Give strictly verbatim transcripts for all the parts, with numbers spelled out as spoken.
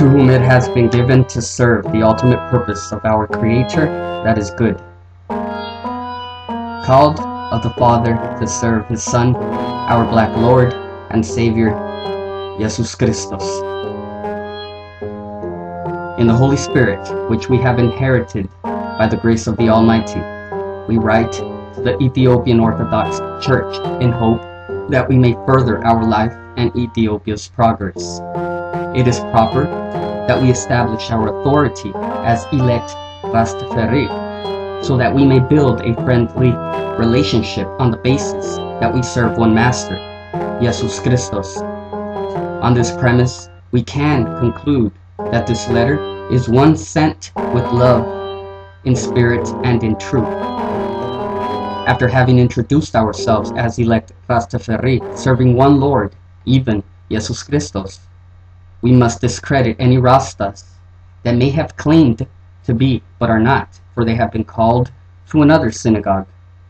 to whom it has been given to serve the ultimate purpose of our Creator, that is good. Called of the Father to serve His Son, our black Lord and Savior, Jesus Christos. In the Holy Spirit, which we have inherited by the grace of the Almighty, we write to the Ethiopian Orthodox Church in hope that we may further our life and Ethiopia's progress. It is proper that we establish our authority as elect Rastafari, so that we may build a friendly relationship on the basis that we serve one Master, Jesus Christos. On this premise, we can conclude that this letter is one sent with love, in spirit and in truth. After having introduced ourselves as elect Rastafari, serving one Lord, even Jesus Christos, we must discredit any Rastas that may have claimed to be but are not, for they have been called to another synagogue.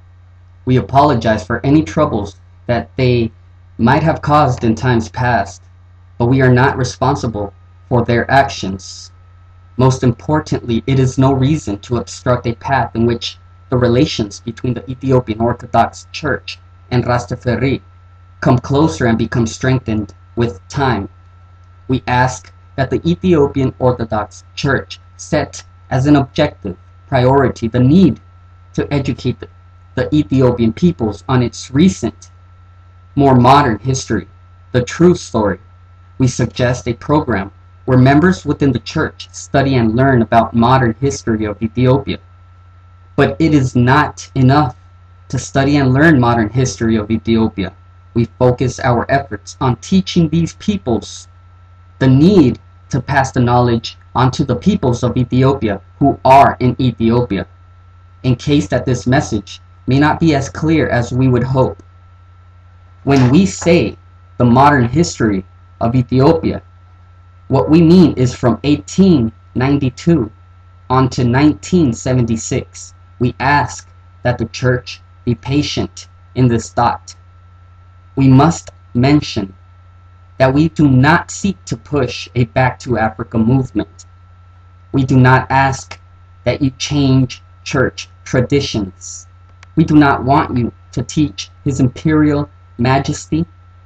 We apologize for any troubles that they might have caused in times past, but we are not responsible for their actions. Most importantly, it is no reason to obstruct a path in which the relations between the Ethiopian Orthodox Church and Rastafari come closer and become strengthened with time. We ask that the Ethiopian Orthodox Church set as an objective priority the need to educate the, the Ethiopian peoples on its recent, more modern history, the true story. We suggest a program where members within the church study and learn about modern history of Ethiopia. But it is not enough to study and learn modern history of Ethiopia. We focus our efforts on teaching these peoples the need to pass the knowledge onto the peoples of Ethiopia who are in Ethiopia, in case that this message may not be as clear as we would hope. When we say the modern history of Ethiopia, what we mean is from eighteen ninety-two on to nineteen seventy-six. We ask that the church be patient in this thought. We must mention that we do not seek to push a Back to Africa movement. We do not ask that you change church traditions. We do not want you to teach His Imperial Majesty,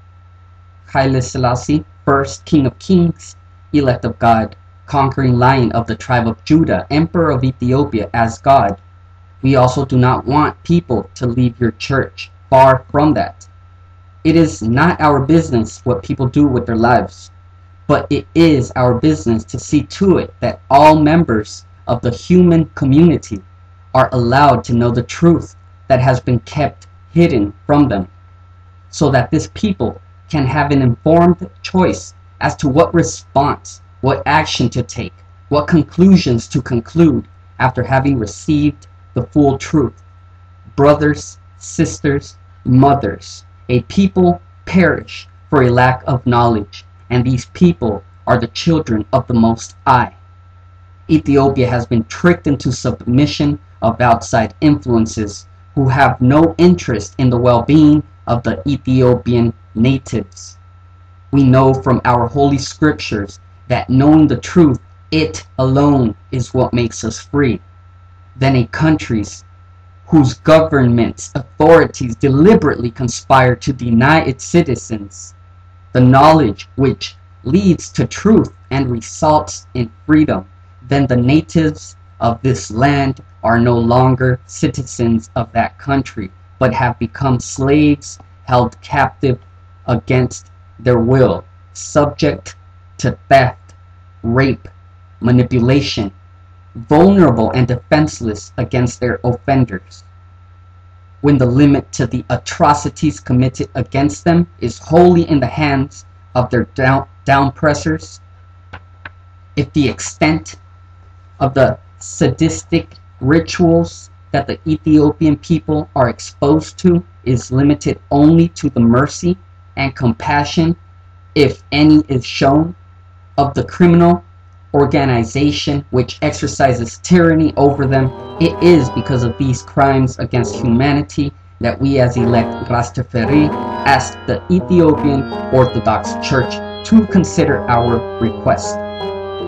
Haile Selassie, first King of Kings, elect of God, conquering Lion of the tribe of Judah, Emperor of Ethiopia, as God. We also do not want people to leave your church. Far from that. It is not our business what people do with their lives, but it is our business to see to it that all members of the human community are allowed to know the truth that has been kept hidden from them, so that this people can have an informed choice as to what response, what action to take, what conclusions to conclude after having received the full truth. Brothers, sisters, mothers, a people perish for a lack of knowledge, and these people are the children of the Most High. Ethiopia has been tricked into submission of outside influences who have no interest in the well-being of the Ethiopian natives. We know from our holy scriptures that knowing the truth, it alone is what makes us free. Then a country's whose government's authorities deliberately conspire to deny its citizens the knowledge which leads to truth and results in freedom, then the natives of this land are no longer citizens of that country, but have become slaves held captive against their will, subject to theft, rape, manipulation, vulnerable and defenseless against their offenders. When the limit to the atrocities committed against them is wholly in the hands of their down, downpressers, if the extent of the sadistic rituals that the Ethiopian people are exposed to is limited only to the mercy and compassion, if any is shown, of the criminal organization which exercises tyranny over them, it is because of these crimes against humanity that we as elect Rastafari ask the Ethiopian Orthodox Church to consider our request.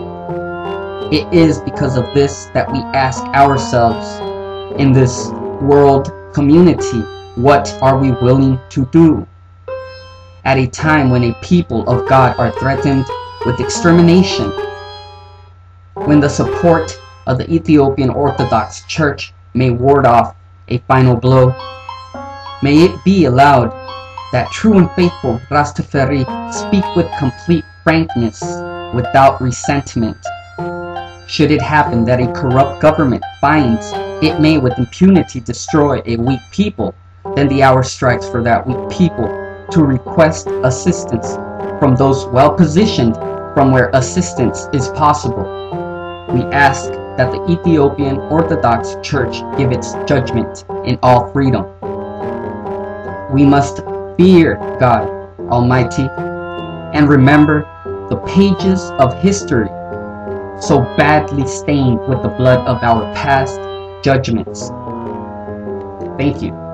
It is because of this that we ask ourselves, in this world community, what are we willing to do? At a time when a people of God are threatened with extermination, when the support of the Ethiopian Orthodox Church may ward off a final blow, may it be allowed that true and faithful Rastafari speak with complete frankness, without resentment. Should it happen that a corrupt government finds it may with impunity destroy a weak people, then the hour strikes for that weak people to request assistance from those well-positioned from where assistance is possible. We ask that the Ethiopian Orthodox Church give its judgment in all freedom. We must fear God Almighty and remember the pages of history so badly stained with the blood of our past judgments. Thank you.